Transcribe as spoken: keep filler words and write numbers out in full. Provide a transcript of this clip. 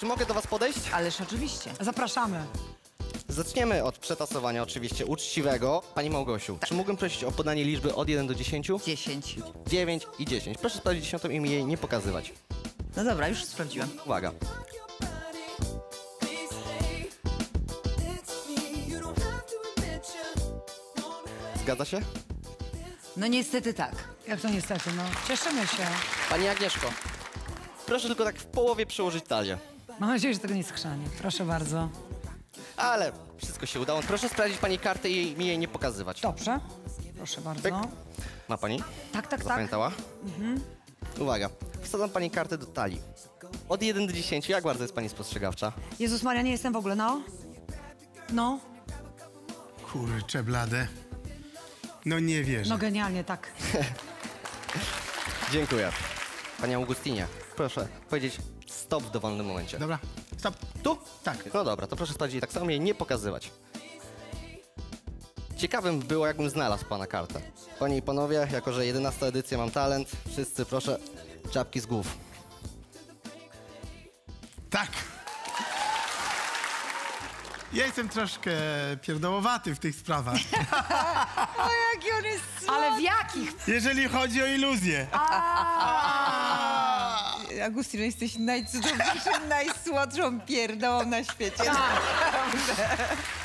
Czy mogę do was podejść? Ależ oczywiście. Zapraszamy. Zaczniemy od przetasowania oczywiście uczciwego. Pani Małgosiu, tak. Czy mógłbym prosić o podanie liczby od jeden do dziesięciu? dziesięć. dziewięć i dziesięć. Proszę sprawdzić dziesiątą i mi jej nie pokazywać. No dobra, już sprawdziłam. Uwaga. Zgadza się? No niestety tak. Jak to niestety, no. Cieszymy się. Pani Agnieszko, proszę tylko tak w połowie przełożyć talię. Mam nadzieję, że tego nie skrzanie. Proszę bardzo. Ale wszystko się udało. Proszę sprawdzić pani kartę i mi jej nie pokazywać. Dobrze. Proszę bardzo. Pyk. Ma pani? Tak, tak, tak. Zapamiętała? Mhm. Uwaga. Wsadzam pani kartę do talii. Od jeden do dziesięciu. Jak bardzo jest pani spostrzegawcza? Jezus Maria, nie jestem w ogóle, no. No. Kurczę blade. No nie wierzę. No genialnie, tak. Dziękuję. Pani Augustinie, proszę powiedzieć stop w dowolnym momencie. Dobra, stop. Tu? Tak. No dobra, to proszę sprawdzić tak samo jej nie pokazywać. Ciekawym było, jakbym znalazł pana kartę. Panie i panowie, jako że jedenasta edycja mam talent, wszyscy proszę czapki z głów. Tak. Ja jestem troszkę pierdołowaty w tych sprawach. O, jaki on jest słodki. Ale w jakich? Jeżeli chodzi o iluzję. Agustino, jesteś najcudowniejszą, najsłodszą pierdołą na świecie. Naprawdę.